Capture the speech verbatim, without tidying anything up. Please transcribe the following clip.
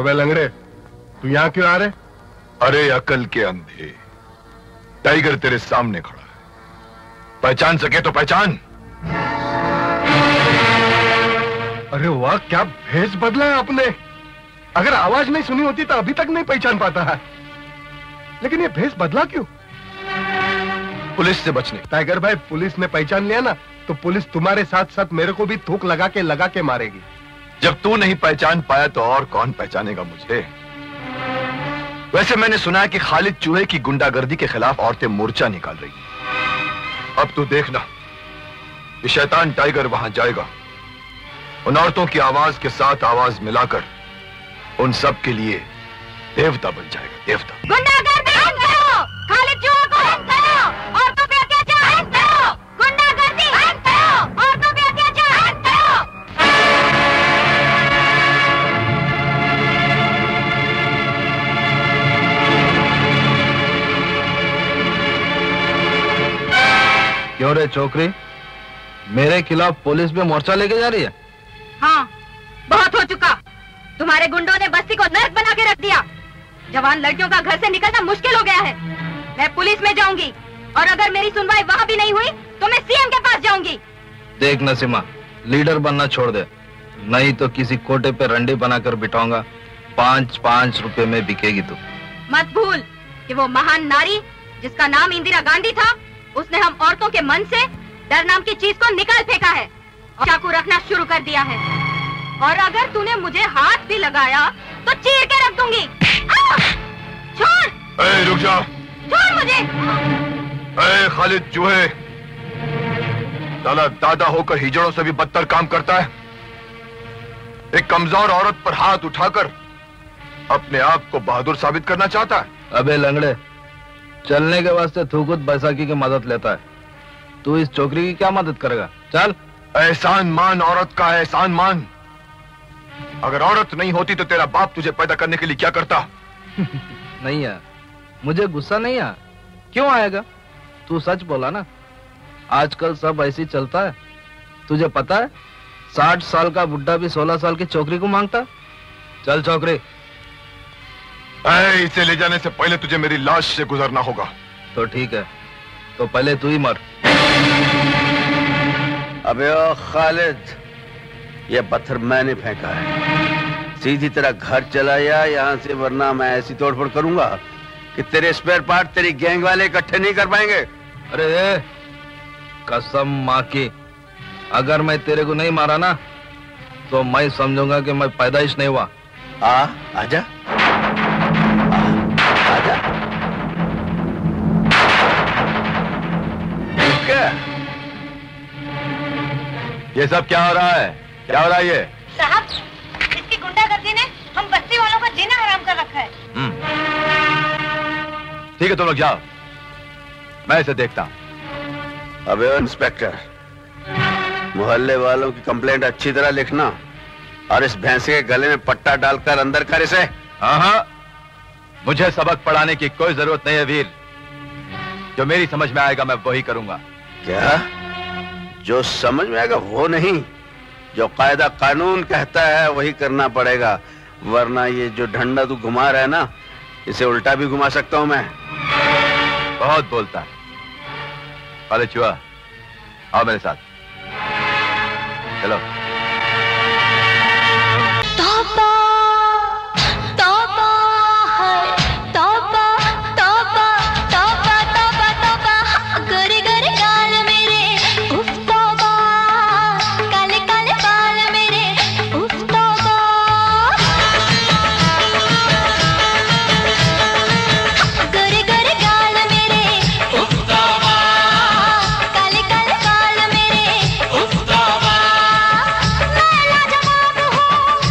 बे लंगड़े, तू यहाँ क्यों आ रहे? अरे अकल के अंधे, टाइगर तेरे सामने खड़ा है, पहचान सके तो पहचान। अरे वाह, क्या भेष बदला है आपने। अगर आवाज नहीं सुनी होती तो अभी तक नहीं पहचान पाता है, लेकिन ये भेष बदला क्यों? पुलिस से बचने। टाइगर भाई, पुलिस ने पहचान लिया ना तो पुलिस तुम्हारे साथ साथ मेरे को भी थूक लगा के लगा के मारेगी। जब तू नहीं पहचान पाया तो और कौन पहचानेगा मुझे? वैसे मैंने सुना है कि खालिद चूहे की गुंडागर्दी के खिलाफ औरतें मोर्चा निकाल रही हैं। अब तू देखना, ये शैतान टाइगर वहां जाएगा, उन औरतों की आवाज के साथ आवाज मिलाकर उन सब के लिए देवता बन जाएगा। देवता। गुंडागर्दी बंद करो, खालिद चूहे को बंद करो, औरतों पे अत्याचार बंद करो, गुंडागर्दी बंद करो, औरतों पे अत्याचार बंद करो। क्यों रे छोकरी, मेरे खिलाफ पुलिस में मोर्चा लेके जा रही है? हाँ, बहुत हो चुका। तुम्हारे गुंडों ने बस्ती को नर्क बना के रख दिया। जवान लड़कियों का घर से निकलना मुश्किल हो गया है। मैं पुलिस में जाऊंगी और अगर मेरी सुनवाई वहाँ भी नहीं हुई तो मैं सीएम के पास जाऊंगी। देख नसीमा, लीडर बनना छोड़ दे, नहीं तो किसी कोटे पे रंडी बनाकर बिठाऊंगा, पाँच पाँच रुपए में बिकेगी तू। मत भूल कि वो महान नारी जिसका नाम इंदिरा गांधी था, उसने हम औरतों के मन से डर नाम की चीज को निकाल फेंका है और चाकू रखना शुरू कर दिया है। और अगर तूने मुझे हाथ भी लगाया तो चीर के रख दूंगी। छोड़। ए, रुक जा। छोड़ मुझे। ए, खालिद चूहे, साला दादा होकर हिजड़ों से भी बदतर काम करता है। एक कमजोर औरत पर हाथ उठाकर अपने आप को बहादुर साबित करना चाहता है। अबे लंगड़े, चलने के वास्ते तू खुद बैसाखी की मदद लेता है, तू इस छोकरी की क्या मदद करेगा? चल। एहसान मान औरत का, एहसान मान। अगर औरत नहीं होती तो तेरा बाप तुझे पैदा करने के लिए क्या करता? नहीं है, मुझे गुस्सा नहीं है। क्यों आएगा? तू सच बोला ना, आजकल सब ऐसे ही चलता है। तुझे पता है साठ साल का बुड्ढा भी सोलह साल की छोकरी को मांगता। चल छोकरी। ऐ, इसे ले जाने से पहले तुझे मेरी लाश से गुजरना होगा। तो ठीक है, तो पहले तू ही मर। अबे ओ खालिद, ये पत्थर मैंने फेंका है, सीधी तरह घर चला या यहाँ से, वरना मैं ऐसी तोड़फोड़ करूंगा कि तेरे स्पेयर पार्ट तेरी गैंग वाले इकट्ठे नहीं कर पाएंगे। अरे कसम माँ की, अगर मैं तेरे को नहीं मारा ना तो मैं समझूंगा कि मैं पैदाइश नहीं हुआ। आ, आजा, आ, आजा। क्या? ये सब क्या हो रहा है? क्या हो रहा है ये? साहब, इसकी गुंडागर्दी ने हम बस्ती वालों का जीना हराम कर रखा है। ठीक है, तुम लोग जाओ, मैं इसे देखता हूं। अबे इंस्पेक्टर, मोहल्ले वालों की कंप्लेंट अच्छी तरह लिखना और इस भैंसे के गले में पट्टा डालकर अंदर कर इसे। हाँ हाँ, मुझे सबक पढ़ाने की कोई जरूरत नहीं है वीर, जो मेरी समझ में आएगा मैं वही करूंगा। क्या? जो समझ में आएगा वो नहीं, जो कायदा कानून कहता है वही करना पड़ेगा, वरना ये जो डंडा तू घुमा रहा है ना, इसे उल्टा भी घुमा सकता हूं मैं। बहुत बोलता है। खालिद चूहा, आओ मेरे साथ, चलो।